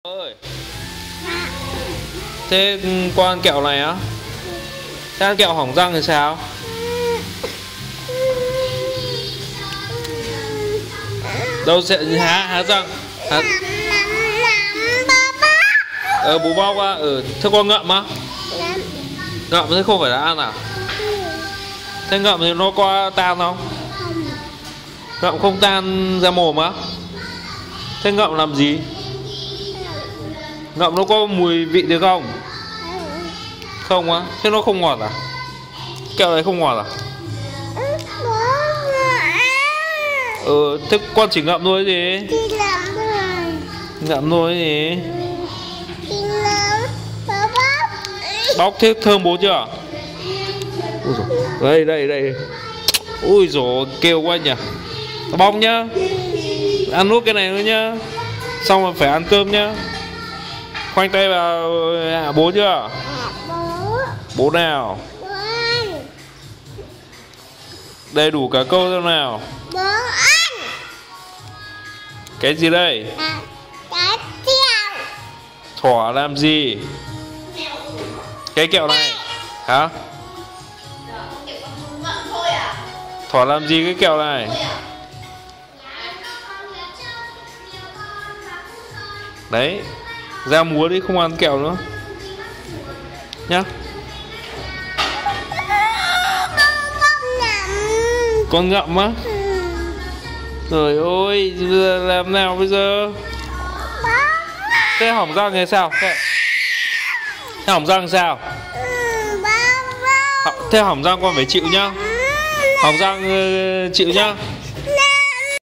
Ơi, thế qua ăn kẹo này á? Thế ăn kẹo hỏng răng thì sao? Đâu sẽ há răng há... bú bóc á. Thế con ngậm á? Ngậm thế không phải là ăn à? Thế ngậm thì nó qua tan không? Ngậm không tan ra mồm á? Thế ngậm làm gì? Ngậm nó có mùi vị được không? Không á? Thế nó không ngọt à? Kẹo này không ngọt à? Thế con chỉ ngậm thôi gì? Ngậm thôi gì? Bóc thế thơm bố chưa? Đây. Ui dồi kêu quá nhỉ. Bóc nhá. Ăn nốt cái này nữa nhá. Xong rồi phải ăn cơm nhá. Khoanh tay vào bố chưa? Bố nào? Đây đủ cả câu đâu nào? Bố ăn. Cái gì đây? Cái kẹo. Thỏ làm gì? Cái kẹo này hả? Thỏ làm gì cái kẹo này? Đấy, ra múa đi, không ăn kẹo nữa nhá. Con ngậm á? Trời ơi, làm nào bây giờ? Thế hỏng răng thì sao? Thế hỏng răng sao? Thế hỏng răng con phải chịu nhá. Hỏng răng chịu nhá.